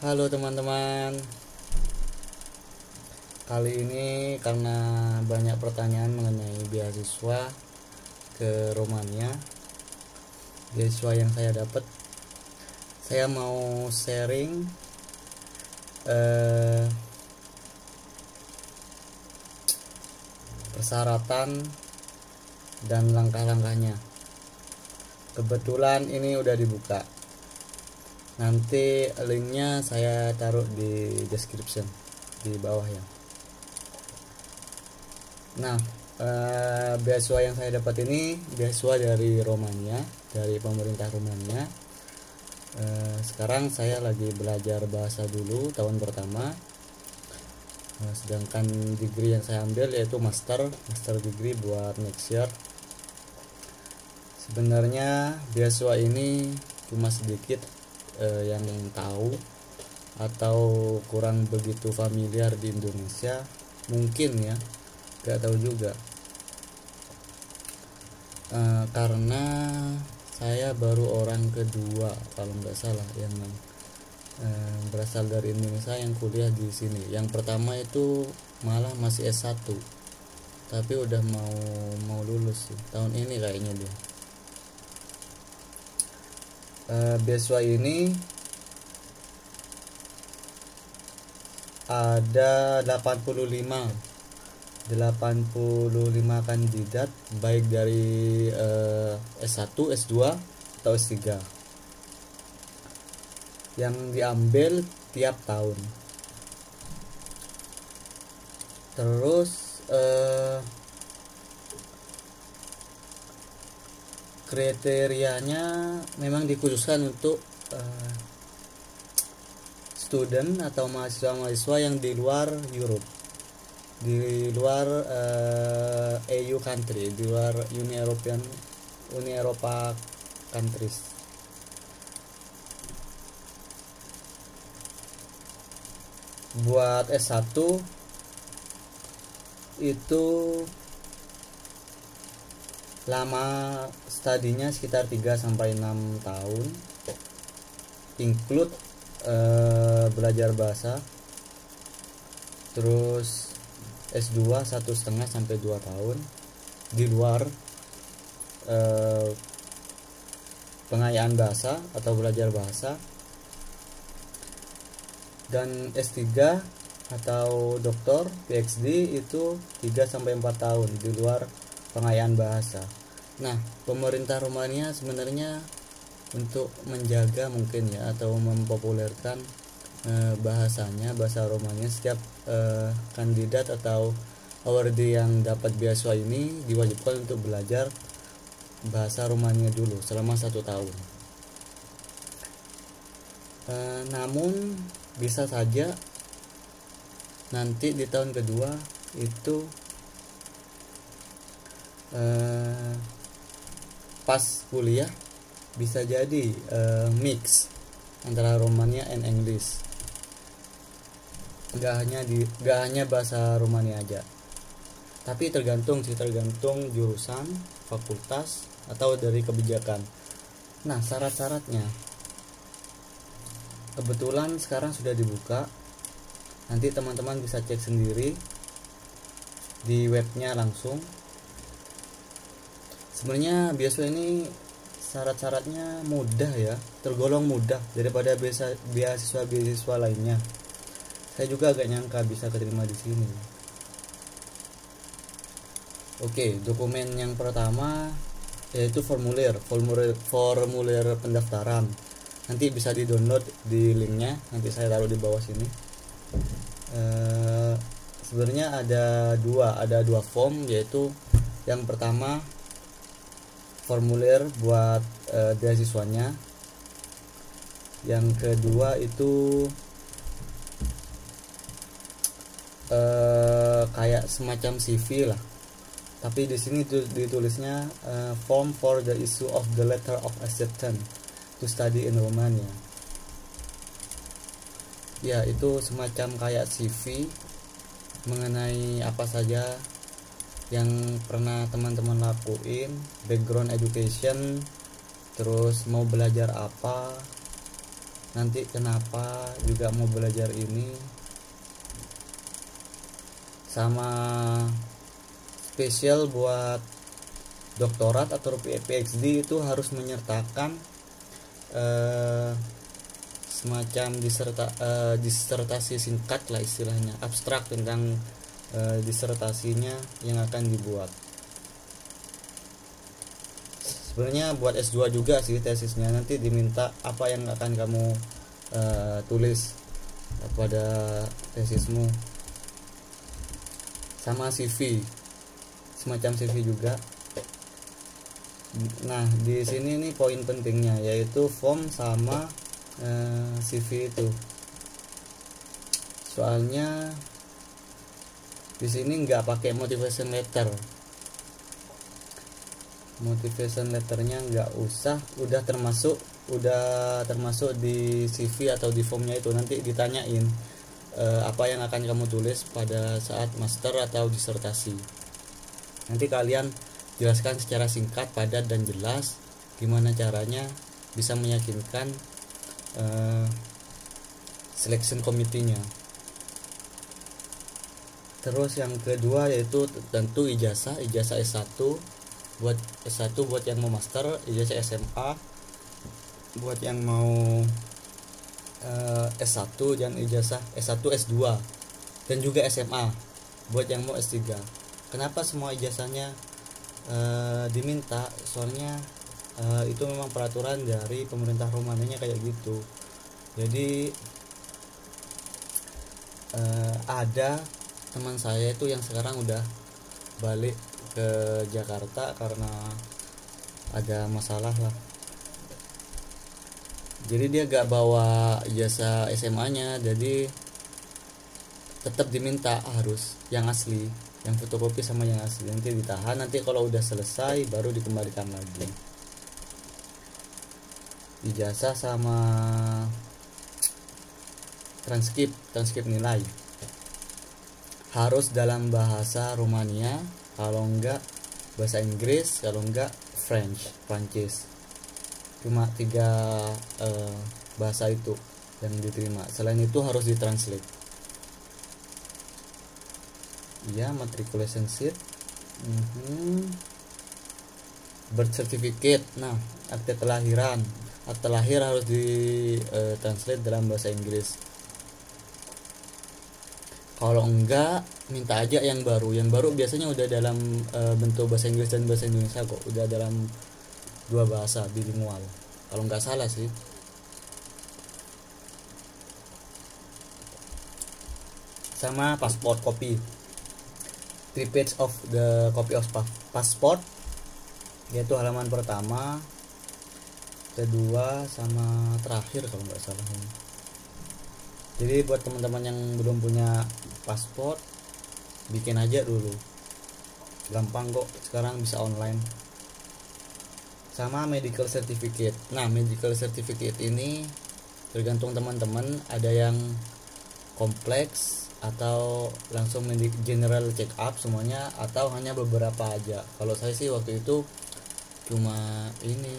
Halo teman-teman, kali ini karena banyak pertanyaan mengenai beasiswa ke Romania, beasiswa yang saya dapat, saya mau sharing persyaratan dan langkah-langkahnya. Kebetulan ini udah dibuka. Nanti linknya saya taruh di description di bawah ya. Nah, beasiswa yang saya dapat ini beasiswa dari Romania, dari pemerintah Romania. Sekarang saya lagi belajar bahasa dulu tahun pertama. Sedangkan degree yang saya ambil yaitu master degree buat next year. Sebenarnya beasiswa ini cuma sedikit yang tahu atau kurang begitu familiar di Indonesia, mungkin ya, gak tahu juga. Karena saya baru orang kedua kalau nggak salah yang berasal dari Indonesia yang kuliah di sini. Yang pertama itu malah masih S1, tapi udah mau lulus sih tahun ini kayaknya dia. Beasiswa ini ada 85 kandidat, baik dari S1, S2 atau S3 yang diambil tiap tahun. Terus kriterianya memang dikhususkan untuk student atau mahasiswa-mahasiswa yang di luar Europe, di luar EU country, di luar Uni Eropa countries. Buat S1 itu lama studinya sekitar 3-6 tahun, include belajar bahasa. Terus S2 1,5-2 tahun di luar pengayaan bahasa atau belajar bahasa. Dan S3 atau doktor PhD itu 3-4 tahun di luar pengayaan bahasa. Nah, pemerintah Romania sebenarnya untuk menjaga mungkin ya, atau mempopulerkan bahasanya, bahasa Romania, setiap kandidat atau awardee yang dapat beasiswa ini diwajibkan untuk belajar bahasa Romania dulu selama 1 tahun. Namun bisa saja nanti di tahun kedua itu pas kuliah bisa jadi mix antara Romania and English. Gak hanya bahasa Romania aja, tapi tergantung jurusan, fakultas, atau dari kebijakan. Nah, syarat-syaratnya kebetulan sekarang sudah dibuka. Nanti teman-teman bisa cek sendiri di webnya langsung. Sebenarnya beasiswa ini syarat-syaratnya mudah ya, tergolong mudah daripada beasiswa lainnya. Saya juga agak nyangka bisa keterima di sini. Oke, dokumen yang pertama yaitu formulir pendaftaran. Nanti bisa di-download di linknya, nanti saya taruh di bawah sini. Sebenarnya ada dua form, yaitu yang pertama formulir buat beasiswanya, yang kedua itu kayak semacam CV lah, tapi di sini ditulisnya form for the issue of the letter of acceptance to study in Romania. Ya, itu semacam kayak CV mengenai apa saja yang pernah teman-teman lakuin, background education, terus mau belajar apa, nanti kenapa juga mau belajar ini, sama spesial buat doktorat atau PhD itu harus menyertakan semacam disertasi singkat lah istilahnya, abstrak tentang disertasinya yang akan dibuat. Sebenarnya buat S2 juga sih tesisnya, nanti diminta apa yang akan kamu tulis pada tesismu, sama CV, semacam CV juga. Nah di sini nih poin pentingnya, yaitu form sama CV itu. Soalnya di sini nggak pakai motivation letter, letternya nggak usah, udah termasuk di CV atau di formnya itu. Nanti ditanyain apa yang akan kamu tulis pada saat master atau disertasi. Nanti kalian jelaskan secara singkat, padat, dan jelas gimana caranya bisa meyakinkan selection committee-nya. Terus yang kedua yaitu tentu ijazah S1 buat yang mau master, ijazah SMA buat yang mau S1, dan ijazah S1 S2, dan juga SMA buat yang mau S3. Kenapa semua ijazahnya diminta? Soalnya itu memang peraturan dari pemerintah Romania kayak gitu. Jadi ada teman saya itu yang sekarang udah balik ke Jakarta karena ada masalah lah. Jadi dia gak bawa ijazah SMA-nya, jadi tetap diminta harus yang asli, yang fotokopi sama yang asli. Nanti ditahan, nanti kalau udah selesai baru dikembalikan lagi. Ijazah sama transkrip nilai harus dalam bahasa Rumania, kalau enggak bahasa Inggris, kalau enggak Prancis. Cuma 3 bahasa itu yang diterima. Selain itu harus ditranslate. Iya, matriculation sheet, birth certificate. Nah, akte kelahiran, akte lahir harus ditranslate dalam bahasa Inggris. Kalau enggak, minta aja yang baru. Yang baru biasanya udah dalam bentuk bahasa Inggris dan bahasa Indonesia kok. Udah dalam 2 bahasa bilingual, kalau nggak salah sih. Sama pasport copy, 3 page of the copy of passport, yaitu halaman pertama, kedua, sama terakhir kalau nggak salah. Jadi buat teman-teman yang belum punya pasport, bikin aja dulu, gampang kok, sekarang bisa online. Sama medical certificate. Nah, medical certificate ini tergantung teman-teman, ada yang kompleks atau langsung general check up semuanya, atau hanya beberapa aja. Kalau saya sih waktu itu cuma ini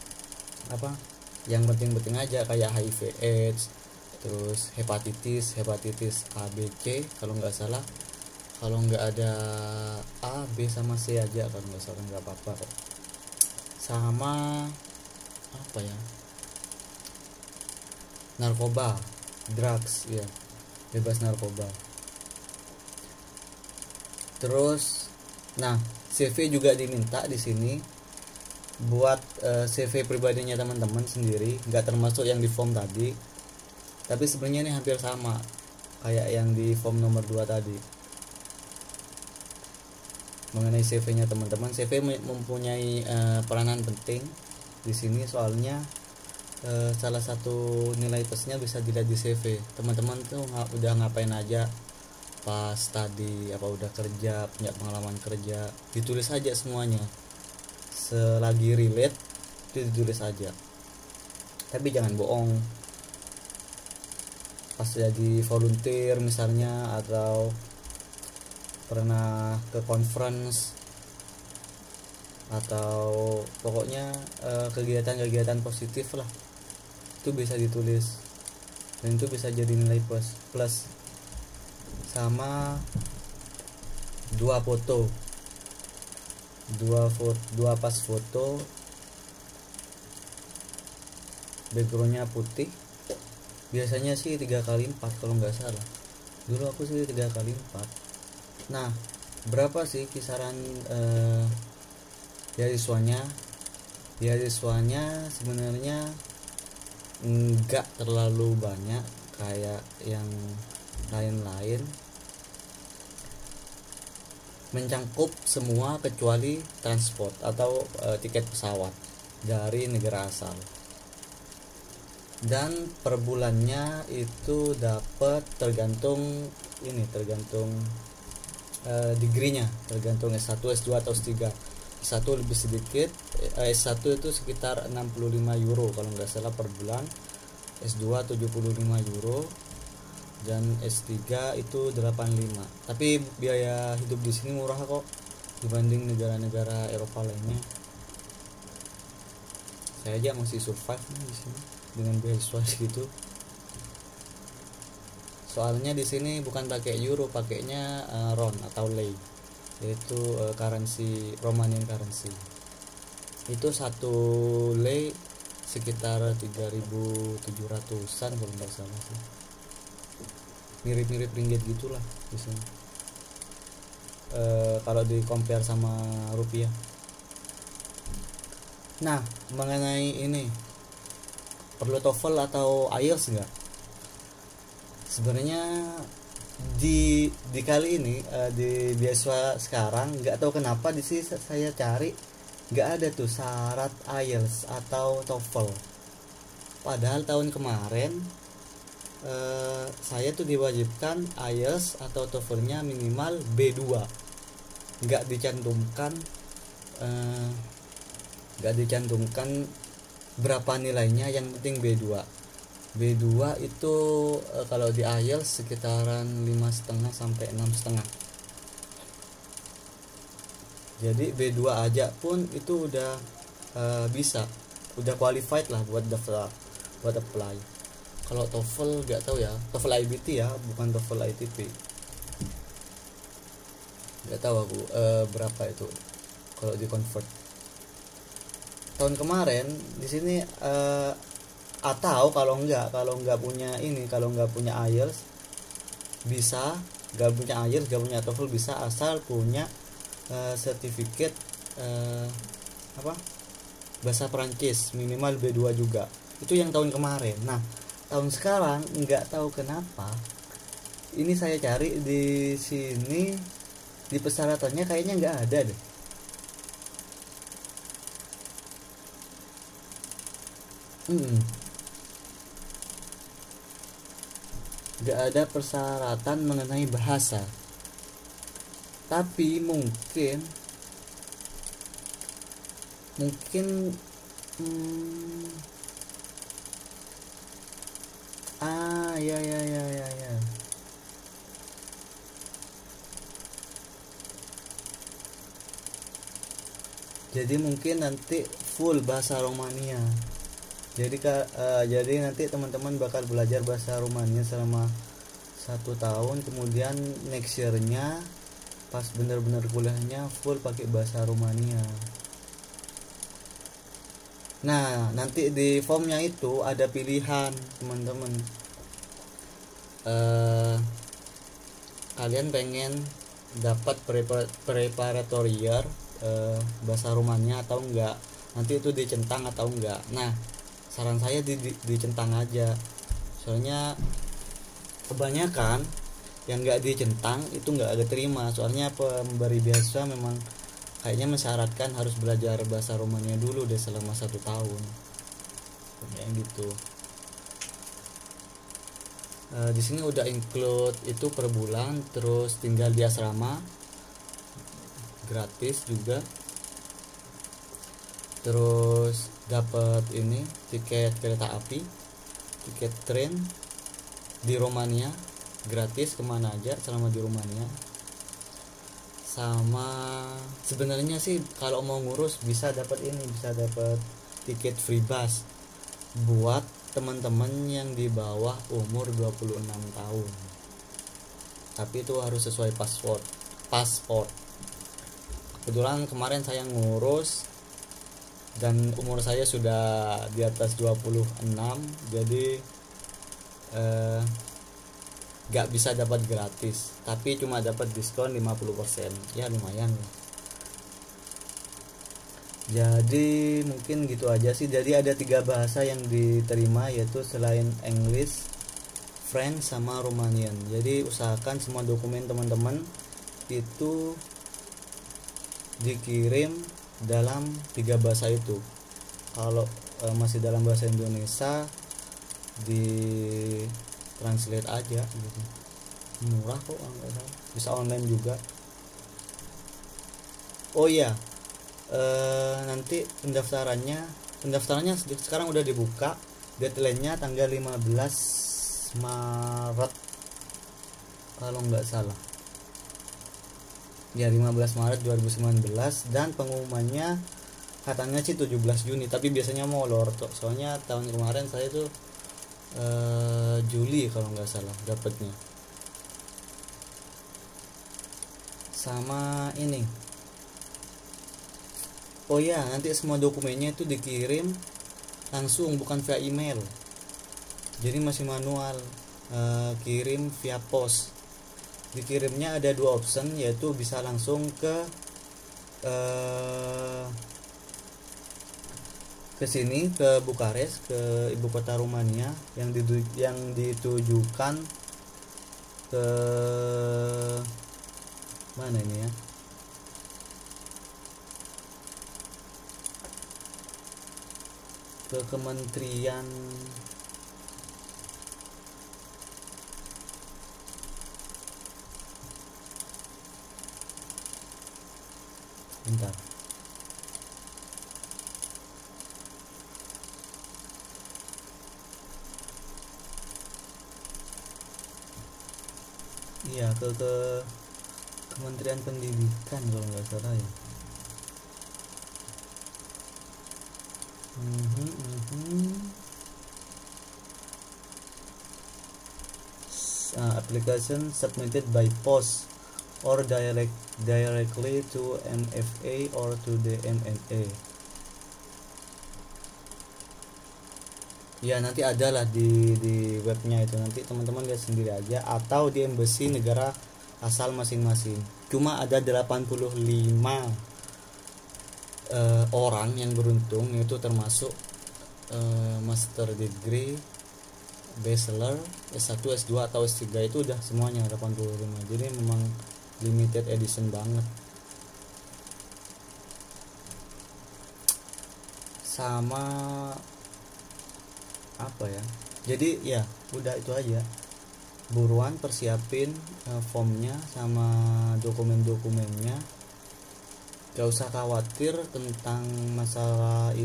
yang penting-penting aja, kayak HIV AIDS, terus hepatitis A B C kalau nggak salah. Kalau nggak ada A, B sama C aja kalau nggak salah, nggak apa-apa kok. Sama narkoba, drugs, ya, bebas narkoba. Terus nah, CV juga diminta di sini buat CV pribadinya teman-teman sendiri, nggak termasuk yang di form tadi, tapi sebenarnya ini hampir sama kayak yang di form nomor 2 tadi. Mengenai CV-nya teman-teman, CV mempunyai peranan penting di sini, soalnya salah satu nilai plusnya bisa dilihat di CV. Teman-teman tuh udah ngapain aja pas tadi, apa udah kerja, punya pengalaman kerja, ditulis aja semuanya. Selagi relate itu ditulis aja. Tapi jangan bohong. Pas jadi volunteer misalnya, atau pernah ke conference, atau pokoknya kegiatan-kegiatan positif lah, itu bisa ditulis, dan itu bisa jadi nilai plus. Sama dua pas foto, backgroundnya putih, biasanya sih 3x4 kalau nggak salah. Dulu aku sih 3x4. Nah, berapa sih kisaran beasiswanya? Beasiswanya sebenarnya nggak terlalu banyak kayak yang lain-lain, mencangkup semua kecuali transport atau tiket pesawat dari negara asal. Dan per bulannya itu dapat tergantung degree-nya, tergantung S1, S2 atau S3. S1 lebih sedikit, S1 itu sekitar 65 euro kalau nggak salah per bulan, S2 75 euro, dan S3 itu 85. Tapi biaya hidup di sini murah kok dibanding negara-negara Eropa lainnya. Saya aja masih survive di sini dengan beasiswa segitu. Soalnya di sini bukan pakai euro, pakainya RON atau lei, yaitu currency Romanian currency. Itu satu lei sekitar 3.700-an kalau nggak salah sih. Mirip-mirip ringgit gitulah di sini. Kalau di compare sama rupiah. Nah, mengenai ini, perlu TOEFL atau IELTS nggak? Sebenarnya di kali ini di beasiswa sekarang nggak tahu kenapa di sini saya cari nggak ada tuh syarat IELTS atau TOEFL. Padahal tahun kemarin saya tuh diwajibkan IELTS atau TOEFL-nya minimal B2. Nggak dicantumkan berapa nilainya, yang penting B2. B2 itu kalau di IELTS sekitaran 5,5 sampai 6,5. Jadi B2 aja pun itu udah udah qualified lah buat daftar, buat apply. Kalau TOEFL nggak tahu ya, TOEFL IBT ya, bukan TOEFL ITP. Nggak tahu aku berapa itu kalau di convert. Tahun kemarin di sini atau kalau nggak punya IELTS bisa, nggak punya IELTS, nggak punya TOEFL bisa, asal punya sertifikat bahasa Perancis minimal B2 juga. Itu yang tahun kemarin. Nah, tahun sekarang nggak tahu kenapa ini saya cari di sini di persyaratannya kayaknya nggak ada deh. Nggak ada persyaratan mengenai bahasa. Tapi mungkin ya. Jadi mungkin nanti full bahasa Romania. Jadi nanti teman-teman bakal belajar bahasa Romania selama 1 tahun, kemudian next year-nya pas benar-benar kuliahnya full pakai bahasa Romania. Nah, nanti di formnya itu ada pilihan teman-teman. Kalian pengen dapat preparatory year bahasa Romania atau enggak? Nanti itu dicentang atau enggak? Nah, saran saya dicentang aja. Soalnya kebanyakan yang enggak dicentang itu enggak diterima. Soalnya pemberi beasiswa memang kayaknya mensyaratkan harus belajar bahasa Romania dulu deh selama 1 tahun. Kayak gitu. Di sini udah include itu per bulan, terus tinggal di asrama gratis juga, terus dapat ini tiket kereta api, tiket train di Romania gratis kemana aja selama di Romania. Sama sebenarnya sih kalau mau ngurus bisa dapat tiket free bus buat teman-teman yang di bawah umur 26 tahun. Tapi itu harus sesuai paspor. Kebetulan kemarin saya ngurus dan umur saya sudah di atas 26, jadi gak bisa dapat gratis, tapi cuma dapat diskon 50%. Ya lumayan lah. Jadi mungkin gitu aja sih. Jadi ada 3 bahasa yang diterima, yaitu selain English, French, sama Romanian. Jadi usahakan semua dokumen teman-teman itu dikirim dalam 3 bahasa itu. Kalau masih dalam bahasa Indonesia, di translate aja gitu. Murah kok, bisa online juga. Oh iya, nanti pendaftarannya sekarang udah dibuka. Deadline-nya tanggal 15 Maret kalau nggak salah. Ya 15 Maret 2019, dan pengumumannya katanya sih 17 Juni, tapi biasanya molor tuh. Soalnya tahun kemarin saya tuh Juli kalau nggak salah dapatnya. Sama ini, oh ya, nanti semua dokumennya itu dikirim langsung, bukan via email. Jadi masih manual, kirim via pos. Dikirimnya ada 2 option, yaitu bisa langsung ke sini, ke Bukares, ke ibu kota Rumania, yang ditujukan ke mana ini ya, ke Kementerian bentar, iya, ke Kementerian Pendidikan kalau nggak salah ya. Application submitted by post or directly to MFA or to the MNA. Ya nanti ada lah di webnya itu, nanti teman-teman lihat sendiri aja, atau di embassy negara asal masing-masing. Cuma ada 85 orang yang beruntung, itu termasuk master degree, bachelor, S1, S2 atau S3, itu udah semuanya 85. Jadi memang limited edition banget. Sama apa ya, jadi ya udah itu aja, buruan persiapin formnya sama dokumen-dokumennya. Gak usah khawatir tentang masalah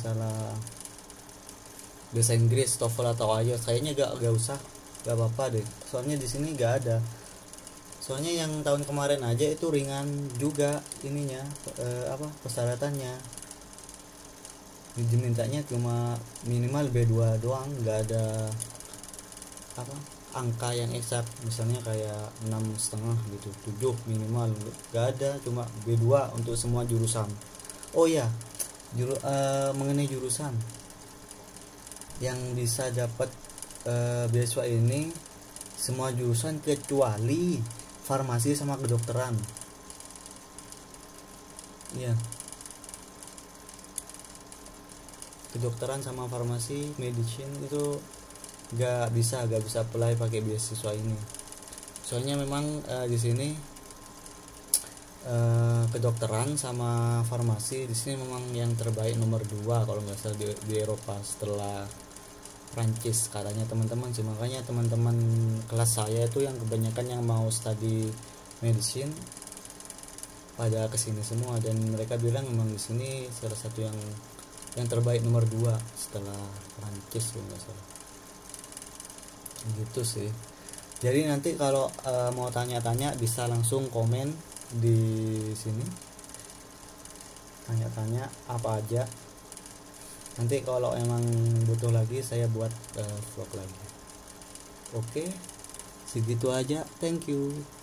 bahasa Inggris, TOEFL atau IELTS. Kayaknya gak usah, gak apa-apa deh. Soalnya di sini gak ada. Soalnya yang tahun kemarin aja itu ringan juga ininya, persyaratannya. Dimintanya cuma minimal B2 doang, gak ada angka yang eksak, misalnya kayak 6,5 gitu, 7 minimal, gak ada, cuma B2 untuk semua jurusan. Oh ya, mengenai jurusan yang bisa dapat beasiswa ini, semua jurusan kecuali farmasi sama kedokteran. Iya, kedokteran sama farmasi, medicine itu gak bisa apply pakai beasiswa ini. Soalnya memang di sini kedokteran sama farmasi di sini memang yang terbaik nomor 2 kalau nggak salah di Eropa setelah Prancis katanya teman-teman sih. Makanya teman-teman kelas saya itu yang kebanyakan yang mau study medicine pada kesini semua, dan mereka bilang memang di sini salah satu yang terbaik nomor 2 setelah Prancis kalau nggak salah. Gitu sih. Jadi nanti kalau mau tanya-tanya bisa langsung komen di sini, tanya-tanya apa aja. Nanti kalau emang butuh lagi saya buat vlog lagi. Oke, segitu aja. Thank you.